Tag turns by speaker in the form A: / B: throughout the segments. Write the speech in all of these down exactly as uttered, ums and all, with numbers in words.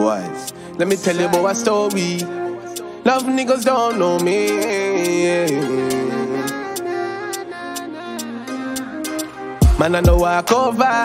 A: boys. Let me tell you about a story. Love niggas don't know me. Man, I know walk over.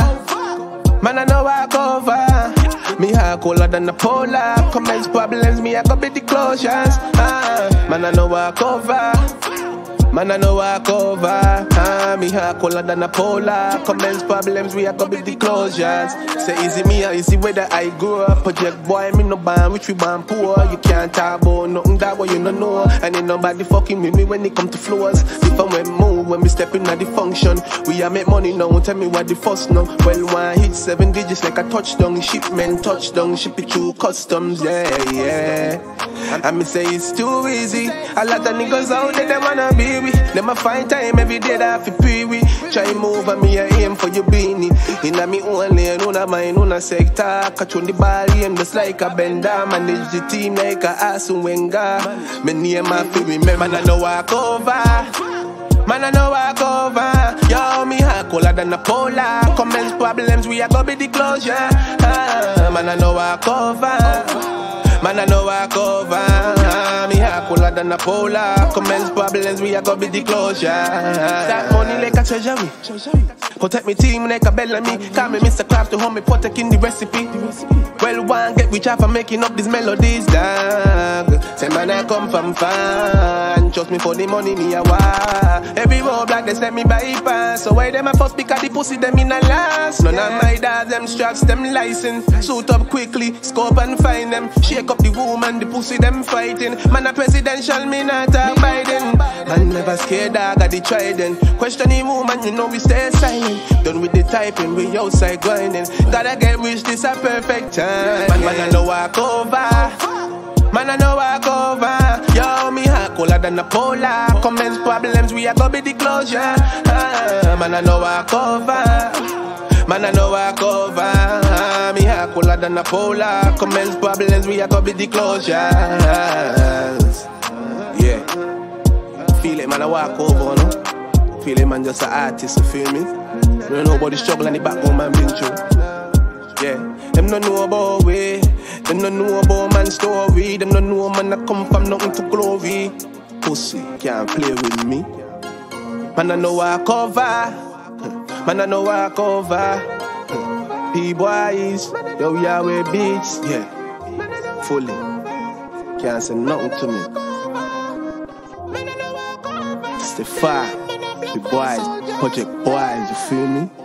A: Man, I know walk over. Me heart colder than the polar. Commence problems, me I go be the closures. Ah, man, I know walk over. Man, I know walk over. Ah, me heart colder than the polar. Commence problems, we a go be the closures. Say easy me or easy whether I grew up. Project boy, me no ban, which we ban poor. You can't talk about nothing that what you don't know. And ain't nobody fucking with me when it come to floors. If I when move, when we step in at the function, we a make money now. Tell me what the first now. Well, one hit seven digits like a touchdown. Shipment touchdown, ship it through customs. Yeah, yeah. And me say it's too easy. A lot of niggas out there, they wanna be with. Them a find time every day that I feel pee with. Try move and me a aim for your beanie. Inna me own lane, una mine, una sector. Catch on the ball aim just like a bender. Manage the team like a Arsene Wenger. Me name a feel remember. Man, I know walk over. Man, I know walk over. Yo, me heart colder than a polar. Commence problems, we a go be the closure. Ah, man, I know walk over. Man, I know walk over. Me heart colder than a polar. Commence problems, we a go be the closure. That money like a treasury. Protect me team like a Bellamy. Call me Mister Craft to hold me protect in the recipe. Well, one get rich off of making up these melodies, dog. Say man, I come from fan. Trust me for the money, me a war. Every road black, they send me bypass. So why them a first pick of the pussy, them in a last? None of my dogs, them straps, them license. Suit up quickly, scope and find them. Shake up the room and the pussy, them fighting. Man, a presidential, me not a Biden. Man, never scared, dog, I the trident. Questioning woman, you know we stay silent. Done with the typing, we outside grinding. Gotta get rich, this a perfect time. Man, man, I know walk over. Man, I know walk over. Yo, me heart colder than a polar. Commence problems, we a go be the closure. Ah, man, I know walk over. Man, I know walk over. Ah, me heart colder than a polar. Commence problems, we a go be the closures. Yeah. Feel it, man, I walk over, no? Feel it, man, just an artist, you feel me? You don't know about the struggle and the backbone man been through. Yeah, them don't know about way. Them don't know about man's story. Them don't know man that come from nothing to glory. Pussy can't play with me. Man, I know walk over. Man, I know walk over. P boys, yo, we are with beats. Yeah, fully. Can't say nothing to me. It's the fire. The boys, project boys, you feel me?